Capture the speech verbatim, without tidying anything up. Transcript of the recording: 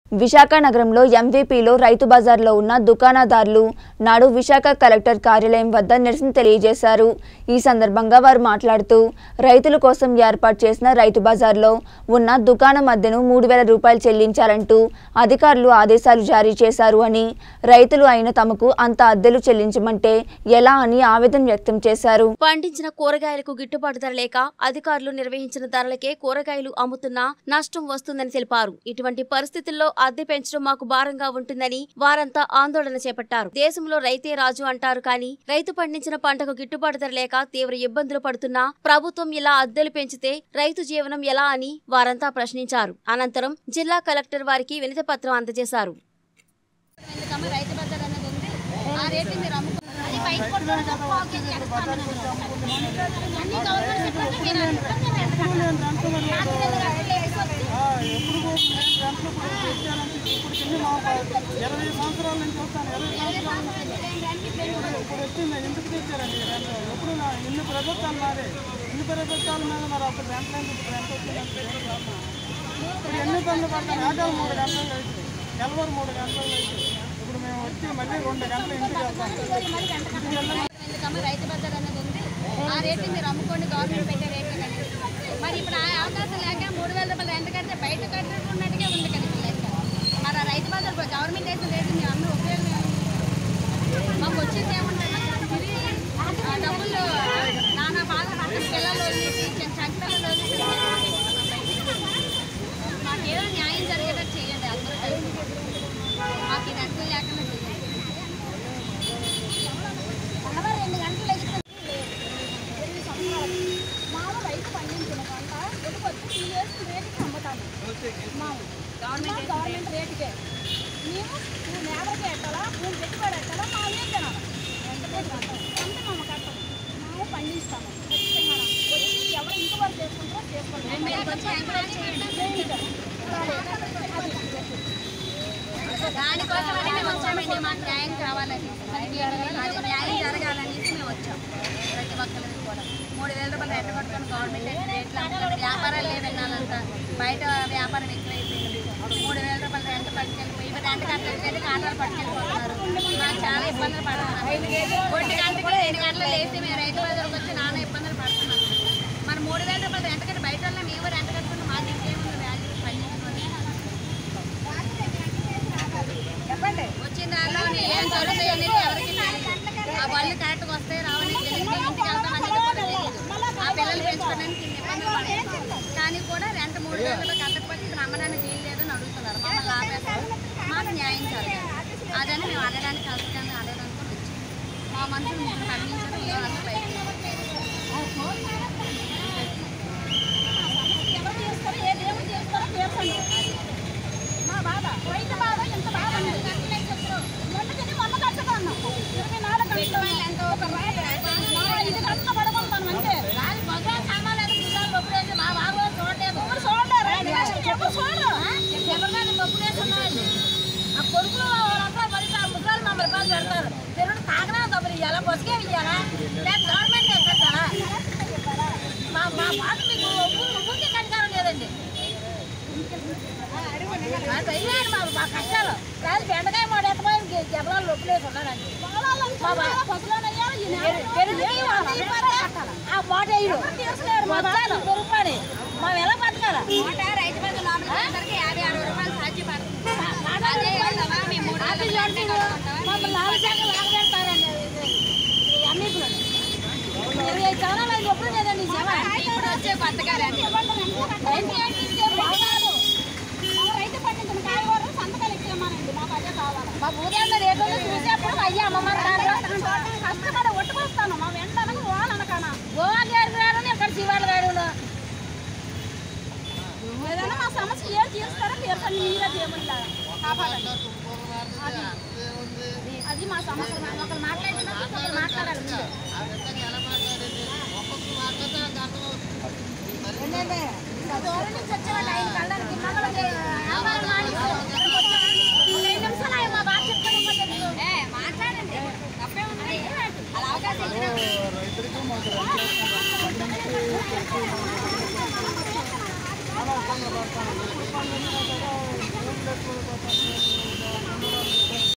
విశాఖ నగరంలో ఎంవీపీలో రైతు బజార్లో ఉన్న దుకాణదారులు నాడు విశాఖ కలెక్టర్ కార్యాలయం వద్ద నిరసన తెలియజేశారు। ఈ సందర్భంగా వారు మాట్లాడుతూ రైతుల కోసం ఏర్పాటు చేసిన రైతు బజార్లో ఉన్న దుకాణ మద్దెను మూడు వేల రూపాయలు చెల్లించాలంటూ అధికారులు ఆదేశాలు జారీ చేశారు అని, రైతులు అయిన తమకు అంత అద్దెలు చెల్లించమంటే ఎలా అని ఆవేదన వ్యక్తం చేశారు। పండించిన కూరగాయలకు గిట్టుబాటు ధర లేక అధికారులు నిర్వహించిన ధరలకే కూరగాయలు అమ్ముతున్నా నష్టం వస్తుందని తెలిపారు। ఇటువంటి పరిస్థితుల్లో అద్దె పెంచడం మాకు భారంగా ఉంటుందని వారంతా ఆందోళన చేపట్టారు। దేశంలో రైతే రాజు అంటారు కానీ రైతు పండించిన పంటకు గిట్టుబాటు ధర లేక తీవ్ర ఇబ్బందులు పడుతున్నా ప్రభుత్వం ఇలా అద్దెలు పెంచితే రైతు జీవనం ఎలా అని వారంతా ప్రశ్నించారు। అనంతరం జిల్లా కలెక్టర్ వారికి వినతి పత్రం అందజేశారు। ఇరవై సంవత్సరాల నుంచి వస్తాను ఇరవై సంవత్సరాల ఇప్పుడు వచ్చింది ఎందుకు తెచ్చారండి ఎప్పుడు ఇన్ని ప్రభుత్వాలు మారే ఇన్ని ప్రభుత్వాల మీద మరి అప్పుడు రెంట్లైంది ఇప్పుడు ఎంత వచ్చిందంటే ఇప్పుడు ఎన్ని పనులు పడతాను ఏకాలు మూడు గంటలు అవుతుంది నెలవారు మూడు గంటలు అవుతుంది ఇప్పుడు మేము వచ్చి మళ్ళీ రెండు గంటలు ఇంటికి వెళ్తాం రైతు బజార్ అనేది ఉంది ఆ రేటు మీరు అమ్ముకోండి గవర్నమెంట్ పెట్టే రేట్ మరి ఇప్పుడు ఆ అవకాశం లేక మూడు వేల రూపాయలు రెంట్ కడితే బయట కట్టుకున్నట్టుగా ఉంది కదా మరి ఆ రైతు బజార్ గవర్నమెంట్ వేసిన రేటు మేము అమ్మే ఉపయోగం మాకు వచ్చేది ఏముంటుంది ఆ డబ్బులు నానా బాగా పక్కన పిల్లలు చంపిల్లలు మాకేదో న్యాయం జరిగేటట్టు చేయండి అందరూ కలిసి మాకు ఇది అర్థం లేకుండా చేయండి రెండు గంటలు ఎనిమిది సంవత్సరాలు మామూలు రైతు పండించిన పంట ఎదుకొచ్చి టూ ఇయర్స్ రేటుకి అమ్ముతాము మాము గవర్నమెంట్ గవర్నమెంట్ రేటుకే మేము నువ్వు నేలకి ఎట్టాలా నువ్వు పెట్టుబడి ఎట్టాలా మా ఏం తినాలి ఎంత రేటు కట్టాలి అంటే మేము కట్టము మేము పండిస్తాము ఖచ్చితంగా వచ్చి ఎవరు ఇంటి వరకు చేసుకుంటారో దానికోసమని మేము వచ్చామండి మాకు న్యాయం కావాలని అది న్యాయం జరగాలనేసి మేము వచ్చాం ప్రతి ఒక్కరికి కూడా మూడు వేల రూపాయలు రెంట్ కొట్టుకొని గవర్నమెంట్ రేట్లు వ్యాపారాలు లేదన్నాలంతా బయట వ్యాపారం ఎక్కువైపోయింది మూడు వేల రూపాయలు రెంట్ పట్టుకెళ్ళిపోయి ఇప్పుడు రెంట్ కట్టలేదు కాటాలు పట్టుకెళ్ళిపోతున్నారు మాకు చాలా ఇబ్బందులు పడుతున్నాం ఒంటి గంటకి రెండు గంటలు లేచి మేము రైతు బజార్కి వచ్చి నాన్న ఇబ్బందులు పడుతున్నాం మరి మూడు వేల రూపాయలు రెంట్ కట్టి బయట వాళ్ళ మేము రెంట్ కట్టుకుంటే మాకు ఇంకేముంది వాల్యూ పండించుకోండి చెప్పండి వచ్చిన దానిలో ఏం జరుగుతాయి అనేది ఎవరికి తెలియదు ఆ బళ్ళు కరెక్ట్గా వస్తాయి రావని తెలియదు ఇంటికి వెళ్తామని కూడా తెలియదు ఆ పిల్లలు పెంచుకోవడానికి ఇబ్బందులు పడుతున్నాం కానీ కూడా రెంట్ మూడు వేల రూపాయలు కట్టకపోతే ఇది నమ్మడానికి వీలు లేదని అడుగుతున్నారు మమ్మల్ని ఆపేస్తారు మాకు న్యాయం జరగాలి అదని మేము అడగడానికి కలుసుకొని అడగడానికి కూడా వచ్చాం మా మనుషులు పండించడం ఏం అసలు బయట ఎవరు చేస్తారో ఏదేమో చేస్తారో చేస్తాను మా బాధ రైతు బాధ ఎంత బాధ మొన్నకని మొన్న కట్టుకున్నాం ఇరవై నాలుగు గంటలు ఐదు గంటలు పడుకుంటాను అంటే సామాన్లు గుజాలు మొప్పుడేసి మా బాబు చూడలేదు ఎవరు చూడలేరు ఎవరు చూడరు ఎవరికైనా మొప్పుడేస్తున్నారండి ఆ కొడుకులు వాళ్ళంతా మరి ఆ ముగ్గురు మా రూపాయలు పెడతారు తెలుగు తాగనా డబ్బులు ఇవ్వాలా బస్కే ఇవ్వాలా లేక గవర్నమెంట్ ఎక్కడా మా మా బాధ మీకు ఊరికి కనికారం లేదండి మా కష్టాలు కాదు బెండకాయ మాట ఎత్తపోయి జబలాలు నొప్పులేసి ఉన్నాడండి ఆ మాట రూపాయలు మేము ఎలా బతకాలి రైతు బంధు లోపలికి యాభై అరవై రూపాయలు సాధ్యపడుతుంది మమ్మల్ని నాలుగు శాఖలు లాగబెడతారండి అన్నింటిలో ఇరవై ఐదు ఛానల్ ఐదు ఎప్పుడు లేదండి ఇప్పుడు వచ్చే కొత్తగా రైతు పండించిన కాయగూరలు సంతకాలు ఇచ్చేయమనండి మాకు అదే కావాలి మా ఊరేళ్ళ రేట్లు చూసేప్పుడు అయ్యా అమ్మమ్మ కష్టపడి ఒట్టుకొస్తాను మా వెంటనే గోవాలు అనకనా గోవాలు గారు ఇక్కడ శివాళ్ళ గారులో ఏదైనా మా సమస్య ఏం తీరుస్తారో తీర్చండి మీరే చేయమని కాపాడండి అది మా సమస్య ఒకరు మాట్లాడినా ఒకరు మాట్లాడాలి దూరం నుంచి వచ్చేవాళ్ళు ఐదు కళ్ళకి మమ్మల్ని